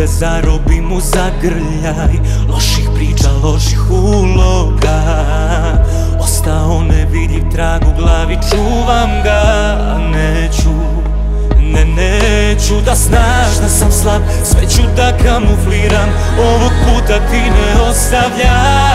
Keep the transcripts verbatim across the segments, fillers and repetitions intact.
tebe zarobim u zagrljaj loših priča, loših uloga. Ostao nevidljiv trag u glavi, čuvam ga. Neću, ne, neću da znaš da sam slab, sve ću da kamufliram, ovog puta ti ne ostavljaš.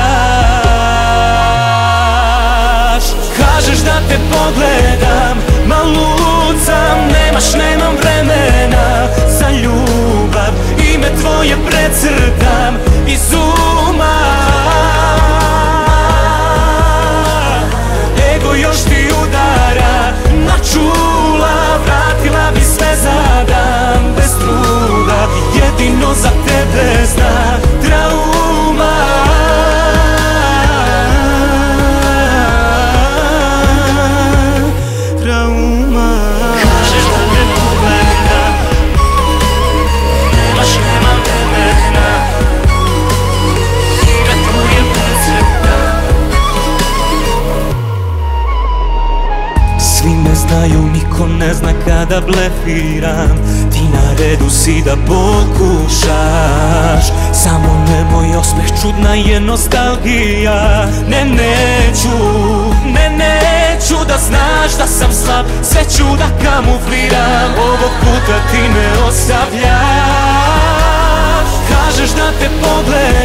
Kažeš da te pogledam, ma lud sam, nemaš, nemam vremena za ljubav, ime tvoje precrtam iz uma. Ego još ti udara na čula, vratila bi sve za dan bez truda, jedino za tebe zna trauma. Znaju, niko ne zna kada blefiram, ti na redu si da pokušaš. Samo nemoj osmeh, čudna je nostalgija. Ne, neću, ne, neću da znaš da sam slab, sve ću da kamufliram, ovog puta ti ne ostavljaš. Kažeš da te pogledam,